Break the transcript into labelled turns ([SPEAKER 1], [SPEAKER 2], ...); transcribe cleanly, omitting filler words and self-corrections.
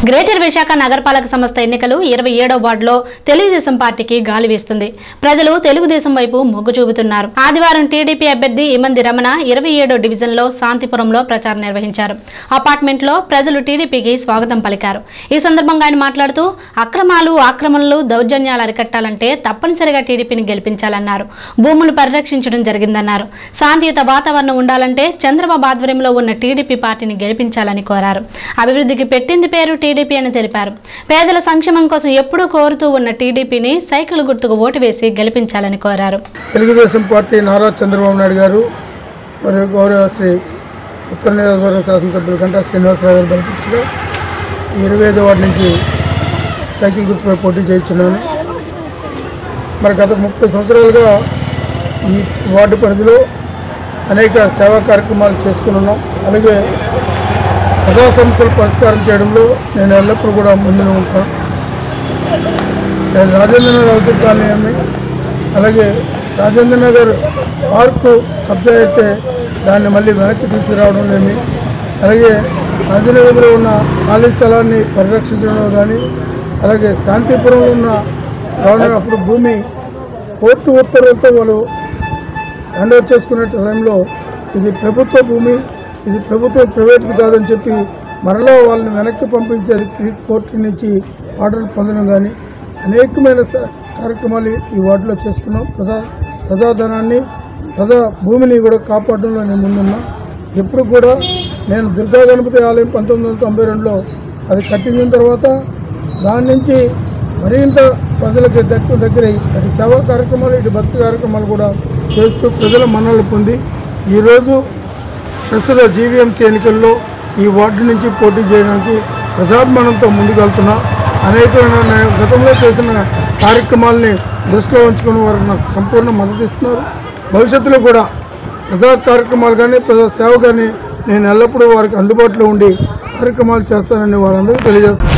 [SPEAKER 1] Greater Visakha నగరపాలక సంస్థ ఎన్నికలు 27వ వార్డులో తెలుగుదేశం పార్టీకి గాలి వీస్తుంది. ప్రజలు తెలుగుదేశం వైపు మొగ్గు చూపుతున్నారు. ఆదివారం టీడీపీ అభ్యర్థి ఇమంది రమణ 27వ డివిజన్లో శాంతిపురంలో ప్రచారం నిర్వహించారు. అపార్ట్మెంట్లో ప్రజలు టీడీపీకి స్వాగతం పలికారు. ఈ సందర్భంగా ఆయన మాట్లాడుతూ అక్రమాలు, ఆక్రమణలు, దౌర్జన్యాలు అరికట్టాలంటే తప్పనిసరిగా టీడీపీని గెలిపించాలన్నారు. భూములు పరిరక్షించడం జరిగిందన్నారు. శాంతియుత వాతావరణం ఉండాలంటే చంద్రబాబు ఆధ్వర్యంలో ఉన్న టీడీపీ పార్టీని గెలిపించాలని కోరారు. అభివృద్ధికి పెట్టింది పేరు టీడీపీ అని తెలిపారు. పేదల సంక్షేమం కోసం ఎప్పుడూ కోరుతూ ఉన్న టీడీపీని సైకిల్ గుర్తుకు ఓటు వేసి గెలిపించాలని కోరారు.
[SPEAKER 2] తెలుగుదేశం పార్టీ నారా చంద్రబాబు నాయుడు గారు మరియు గౌరవ శ్రీ ఉత్తర నియోజకవర్గ శాసనసభ్యులు గంటా శ్రీనివాసరావు గారు బలపరిచగా 25వ వార్డు నుంచి సైకిల్ గుర్తుపై పోటీ చేయించున్నాను. మరి గత 30 సంవత్సరాలుగా ఈ వార్డు పరిధిలో అనేక సేవా కార్యక్రమాలు చేసుకున్నాం. అలాగే ప్రజా సమస్యలు పరిష్కారం చేయడంలో నేను ఎల్లప్పుడూ కూడా ముందునే ఉంటాను. రాజేంద్ర నగర్ అవసర కాలనీ, అలాగే రాజేంద్ర నగర్ పార్కు కబ్జా అయితే దాన్ని మళ్ళీ వెనక్కి తీసుకురావడం లేని, అలాగే రాజనగర్లో ఉన్న ఖాళీ స్థలాన్ని పరిరక్షించడంలో కానీ, అలాగే శాంతిపురంలో ఉన్న అప్పుడు భూమి కోర్టు ఉత్తర్వులతో వాళ్ళు హ్యాండ్ ఓవర్ చేసుకునే టైంలో ఇది ప్రభుత్వ భూమి, ఇది ప్రభుత్వం ప్రైవేట్కి కాదని చెప్పి మరలా వాళ్ళని వెనక్కి పంపించేది కోర్టు నుంచి ఆర్డర్ పొందడం కానీ అనేకమైన కార్యక్రమాలు ఈ వార్డులో చేసుకున్నాం. ప్రజాధనాన్ని, ప్రజా భూమిని కూడా కాపాడడంలో నేను ముందున్నా. ఎప్పుడు కూడా నేను దుర్గా గణపతి ఆలయం 1992లో అది కట్టించిన తర్వాత దాని నుంచి మరింత ప్రజలకు దగ్గరై అటు సేవా కార్యక్రమాలు, ఇటు భక్తి కార్యక్రమాలు కూడా చేస్తూ ప్రజల మన్ననలు పొంది ఈరోజు ప్రస్తుత జీవీఎంసీ ఎన్నికల్లో ఈ వార్డు నుంచి పోటీ చేయడానికి ప్రజాభిమానంతో ముందుకెళ్తున్నా. అనేకమైన గతంలో చేసిన కార్యక్రమాలని దృష్టిలో ఉంచుకుని వారు నాకు సంపూర్ణ మద్దతు ఇస్తున్నారు. భవిష్యత్తులో కూడా ప్రజా కార్యక్రమాలు కానీ, ప్రజా సేవ కానీ నేను ఎల్లప్పుడూ వారికి అందుబాటులో ఉండి కార్యక్రమాలు చేస్తానని వారందరికీ తెలియజేస్తున్నాను.